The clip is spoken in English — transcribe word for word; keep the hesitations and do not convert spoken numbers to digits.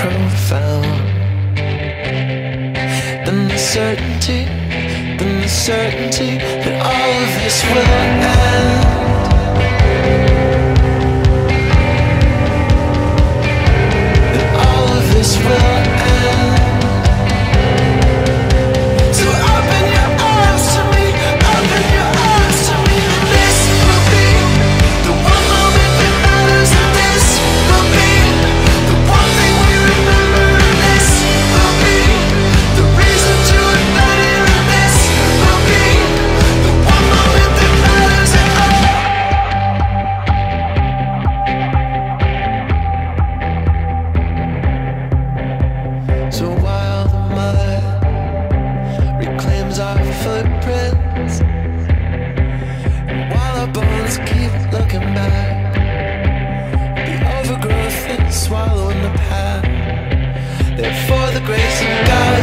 profound than the certainty, than the certainty that all of this will end. That all of this will end. So open your arms to me, open your arms to me. This will be the one moment that matters, and this will be the one thing we remember, and this will be the reason to look better, and this will be the one moment that matters at all. So while the mud reclaims our footprints, and while our bones keep looking back, the overgrowth and swallowing the path. Therefore the grace of God